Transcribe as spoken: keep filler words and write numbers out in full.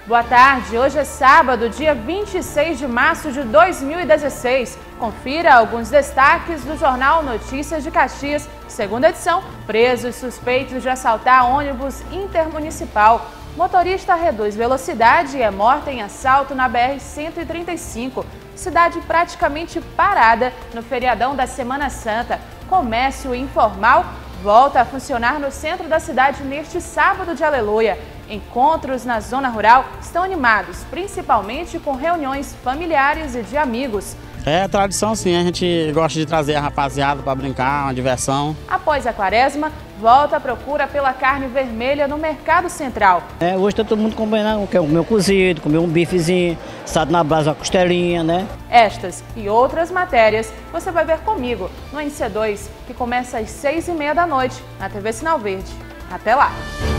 Boa tarde, hoje é sábado, dia vinte e seis de março de dois mil e dezesseis. Confira alguns destaques do Jornal Notícias de Caxias, segunda edição. Presos suspeitos de assaltar ônibus intermunicipal. Motorista reduz velocidade e é morta em assalto na B R cento e trinta e cinco. Cidade praticamente parada no feriadão da Semana Santa. Comércio informal volta a funcionar no centro da cidade neste sábado de Aleluia. Encontros na zona rural estão animados, principalmente com reuniões familiares e de amigos. É tradição sim, a gente gosta de trazer a rapaziada para brincar, uma diversão. Após a quaresma, volta a procura pela carne vermelha no Mercado Central. É, hoje está todo mundo combinando, quer comer um cozido, comer um bifezinho, assado na brasa, uma costelinha, né? Estas e outras matérias você vai ver comigo no N C dois, que começa às seis e meia da noite, na T V Sinal Verde. Até lá!